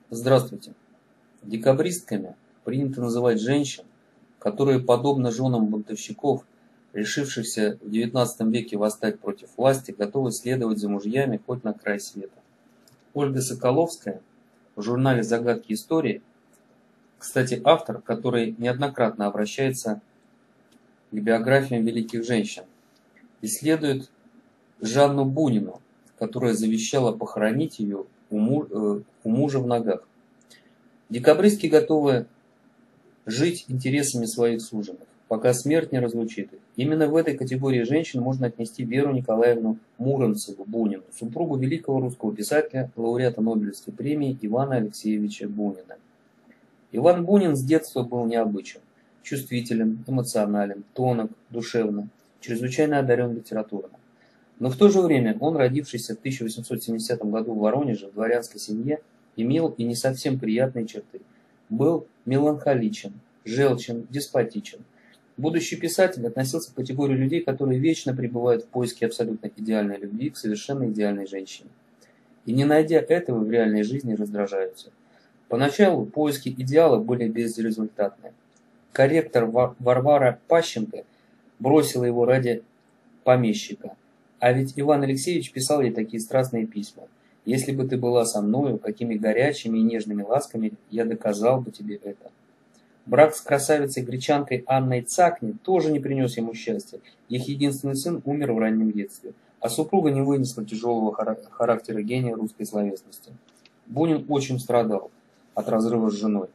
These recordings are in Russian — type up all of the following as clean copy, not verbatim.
Здравствуйте. Декабристками принято называть женщин, которые, подобно женам бунтовщиков, решившихся в XIX веке восстать против власти, готовы следовать за мужьями хоть на край света. Ольга Соколовская в журнале «Загадки истории», кстати, автор, который неоднократно обращается к биографиям великих женщин, исследует Жанну Бунину, которая завещала похоронить ее у мужа в ногах. Декабристки готовы жить интересами своих суженых, пока смерть не разлучит их. Именно в этой категории женщин можно отнести Веру Николаевну Муромцеву Бунину, супругу великого русского писателя, лауреата Нобелевской премии Ивана Алексеевича Бунина. Иван Бунин с детства был необычен, чувствителен, эмоционален, тонок, душевно, чрезвычайно одарен литературно. Но в то же время он, родившийся в 1870 году в Воронеже в дворянской семье, имел и не совсем приятные черты. Был меланхоличен, желчен, деспотичен. Будущий писатель относился к категории людей, которые вечно пребывают в поиске абсолютно идеальной любви к совершенно идеальной женщине. И не найдя этого, в реальной жизни раздражаются. Поначалу поиски идеала были безрезультатны. Корректор Варвара Пащенко бросила его ради помещика. А ведь Иван Алексеевич писал ей такие страстные письма. «Если бы ты была со мною, какими горячими и нежными ласками я доказал бы тебе это». Брак с красавицей-гречанкой Анной Цакни тоже не принес ему счастья. Их единственный сын умер в раннем детстве, а супруга не вынесла тяжелого характера гения русской словесности. Бунин очень страдал от разрыва с женой.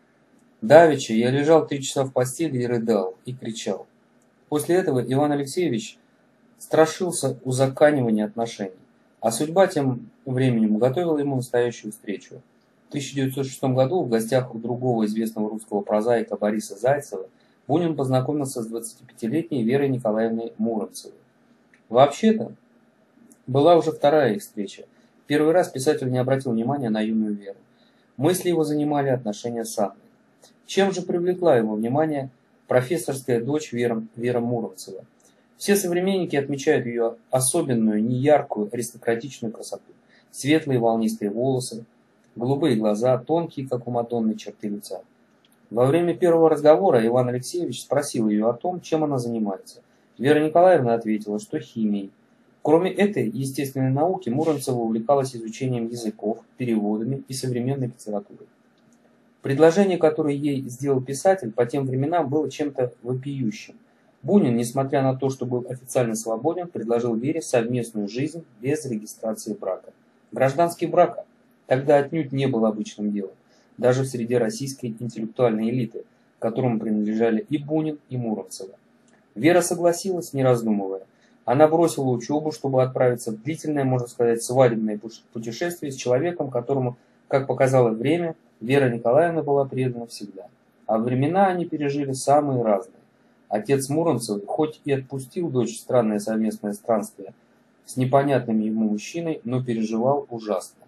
Давеча я лежал 3 часа в постели и рыдал, и кричал. После этого Иван Алексеевич страшился узаканивания отношений, а судьба тем временем готовила ему настоящую встречу. В 1906 году в гостях у другого известного русского прозаика Бориса Зайцева Бунин познакомился с 25-летней Верой Николаевной Муромцевой. Вообще-то, была уже вторая их встреча. Первый раз писатель не обратил внимания на юную Веру. Мысли его занимали отношения с Анной. Чем же привлекла его внимание профессорская дочь Вера Муромцева? Все современники отмечают ее особенную, неяркую, аристократичную красоту. Светлые волнистые волосы, голубые глаза, тонкие, как у Мадонны, черты лица. Во время первого разговора Иван Алексеевич спросил ее о том, чем она занимается. Вера Николаевна ответила, что химией. Кроме этой естественной науки, Муромцева увлекалась изучением языков, переводами и современной литературой. Предложение, которое ей сделал писатель, по тем временам было чем-то вопиющим. Бунин, несмотря на то, что был официально свободен, предложил Вере совместную жизнь без регистрации брака. Гражданский брак тогда отнюдь не был обычным делом, даже в среде российской интеллектуальной элиты, к которому принадлежали и Бунин, и Муромцева. Вера согласилась, не раздумывая. Она бросила учебу, чтобы отправиться в длительное, можно сказать, свадебное путешествие с человеком, которому, как показало время, Вера Николаевна была предана всегда. А времена они пережили самые разные. Отец Муромцевой хоть и отпустил дочь в странное совместное странствие с непонятными ему мужчиной, но переживал ужасно.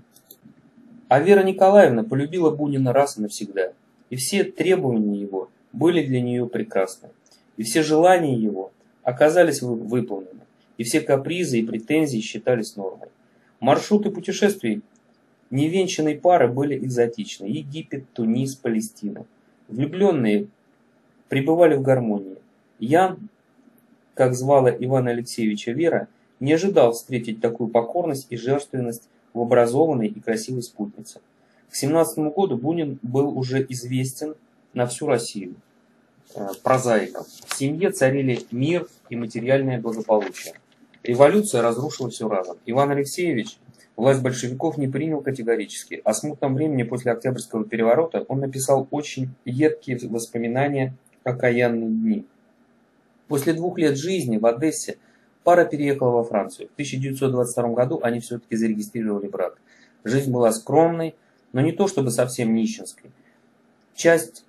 А Вера Николаевна полюбила Бунина раз и навсегда, и все требования его были для нее прекрасны, и все желания его оказались выполнены, и все капризы и претензии считались нормой. Маршруты путешествий невенчанной пары были экзотичны: Египет, Тунис, Палестина. Влюбленные пребывали в гармонии. Ян, как звала Ивана Алексеевича Вера, не ожидал встретить такую покорность и жертвенность в образованной и красивой спутнице. К 17 году Бунин был уже известен на всю Россию прозаиком. В семье царили мир и материальное благополучие. Революция разрушила все разом. Иван Алексеевич власть большевиков не принял категорически. О смутном времени после Октябрьского переворота он написал очень едкие воспоминания «Окаянные дни». После 2 лет жизни в Одессе пара переехала во Францию. В 1922 году они все-таки зарегистрировали брак. Жизнь была скромной, но не то чтобы совсем нищенской. Часть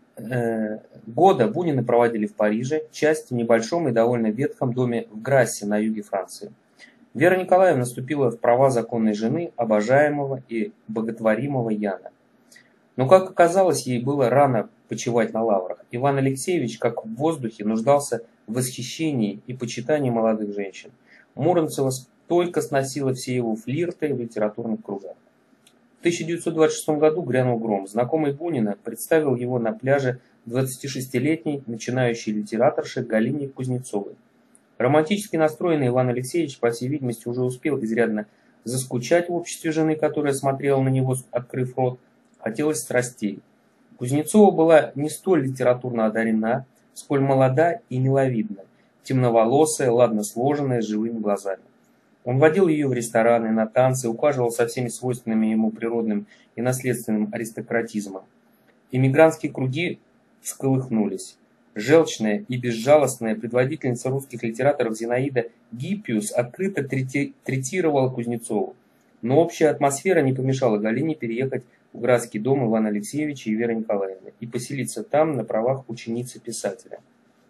года Бунины проводили в Париже, часть в небольшом и довольно ветхом доме в Грассе на юге Франции. Вера Николаевна вступила в права законной жены обожаемого и боготворимого Яна. Но, как оказалось, ей было рано почивать на лаврах. Иван Алексеевич, как в воздухе, нуждался в восхищении и почитании молодых женщин. Муромцева стойко сносила все его флирты в литературных кругах. В 1926 году грянул гром. Знакомый Бунина представил его на пляже 26-летней начинающей литераторше Галине Кузнецовой. Романтически настроенный Иван Алексеевич, по всей видимости, уже успел изрядно заскучать в обществе жены, которая смотрела на него, открыв рот. Хотелось страстей. Кузнецова была не столь литературно одарена, сколь молода и миловидна, темноволосая, ладно сложенная, с живыми глазами. Он водил ее в рестораны, на танцы, ухаживал со всеми свойственными ему природным и наследственным аристократизмом. Эмигрантские круги всколыхнулись. Желчная и безжалостная предводительница русских литераторов Зинаида Гиппиус открыто третировала Кузнецову, но общая атмосфера не помешала Галине переехать в градский дом Ивана Алексеевича и Веры Николаевны и поселиться там на правах ученицы писателя.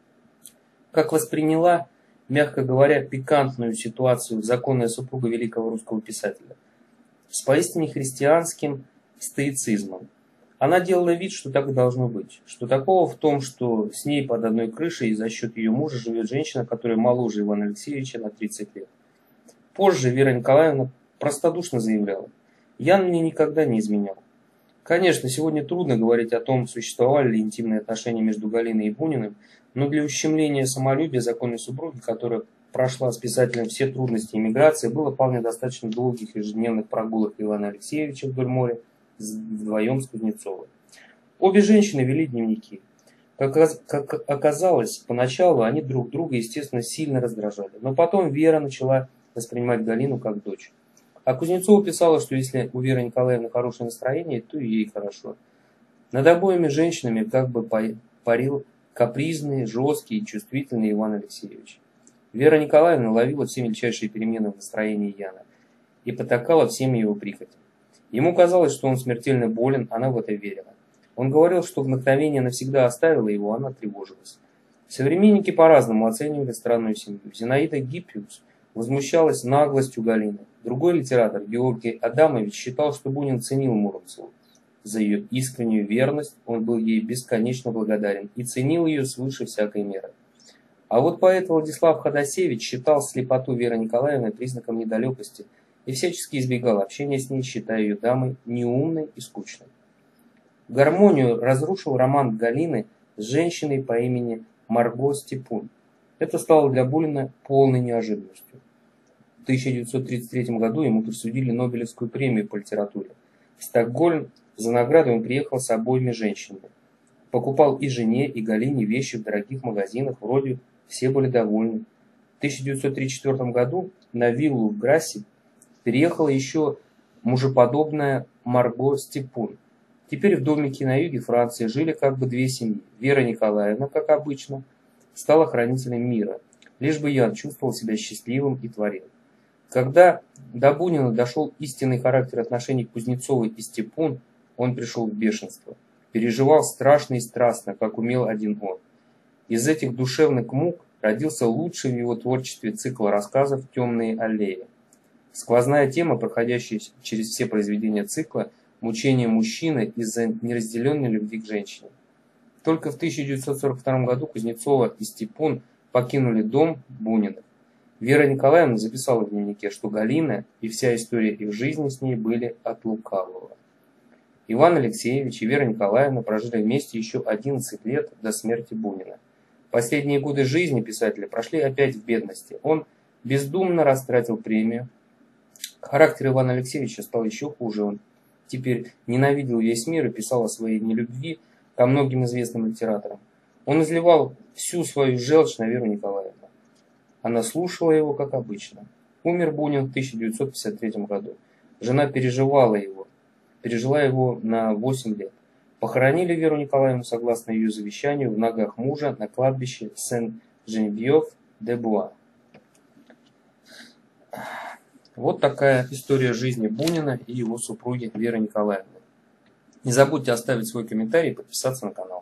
Как восприняла, мягко говоря, пикантную ситуацию законная супруга великого русского писателя? С поистине христианским стоицизмом. Она делала вид, что так и должно быть. Что такого в том, что с ней под одной крышей и за счет ее мужа живет женщина, которая моложе Ивана Алексеевича на 30 лет. Позже Вера Николаевна простодушно заявляла: «Ян мне никогда не изменял». Конечно, сегодня трудно говорить о том, существовали ли интимные отношения между Галиной и Буниным, но для ущемления самолюбия законной супруги, которая прошла с писателем все трудности эмиграции, было вполне достаточно долгих ежедневных прогулок Ивана Алексеевича вдоль моря вдвоем с Кузнецовой. Обе женщины вели дневники. Как оказалось, поначалу они друг друга, естественно, сильно раздражали, но потом Вера начала воспринимать Галину как дочь. А Кузнецова писала, что если у Веры Николаевны хорошее настроение, то и ей хорошо. Над обоими женщинами как бы парил капризный, жесткий и чувствительный Иван Алексеевич. Вера Николаевна ловила все мельчайшие перемены в настроении Яна и потакала всеми его прихотям. Ему казалось, что он смертельно болен, она в это верила. Он говорил, что вдохновение навсегда оставило его, она тревожилась. Современники по-разному оценивали странную семью. Зинаида Гиппиус возмущалась наглостью Галины. Другой литератор, Георгий Адамович, считал, что Бунин ценил Муромцеву. За ее искреннюю верность он был ей бесконечно благодарен и ценил ее свыше всякой меры. А вот поэт Владислав Ходосевич считал слепоту Веры Николаевны признаком недалекости и всячески избегал общения с ней, считая ее дамой неумной и скучной. Гармонию разрушил роман Галины с женщиной по имени Марго Степун. Это стало для Бунина полной неожиданностью. В 1933 году ему присудили Нобелевскую премию по литературе. В Стокгольм за награду он приехал с обоими женщинами. Покупал и жене, и Галине вещи в дорогих магазинах, вроде все были довольны. В 1934 году на виллу в Грассе переехала еще мужеподобная Марго Степун. Теперь в домике на юге Франции жили как бы две семьи. Вера Николаевна, как обычно, стала хранителем мира, лишь бы Ян чувствовал себя счастливым и творил. Когда до Бунина дошел истинный характер отношений Кузнецовой и Степун, он пришел в бешенство. Переживал страшно и страстно, как умел один он. Из этих душевных мук родился лучший в его творчестве цикл рассказов «Темные аллеи». Сквозная тема, проходящая через все произведения цикла, мучение мужчины из-за неразделенной любви к женщине. Только в 1942 году Кузнецова и Степун покинули дом Буниных. Вера Николаевна записала в дневнике, что Галина и вся история их жизни с ней были от лукавого. Иван Алексеевич и Вера Николаевна прожили вместе еще 11 лет до смерти Бунина. Последние годы жизни писателя прошли опять в бедности. Он бездумно растратил премию. Характер Ивана Алексеевича стал еще хуже. Он теперь ненавидел весь мир и писал о своей нелюбви ко многим известным литераторам. Он изливал всю свою желчь на Веру Николаевну. Она слушала его, как обычно. Умер Бунин в 1953 году. Жена пережила его на 8 лет. Похоронили Веру Николаевну, согласно ее завещанию, в ногах мужа на кладбище Сен-Женевьев-де-Буа. Вот такая история жизни Бунина и его супруги Веры Николаевны. Не забудьте оставить свой комментарий и подписаться на канал.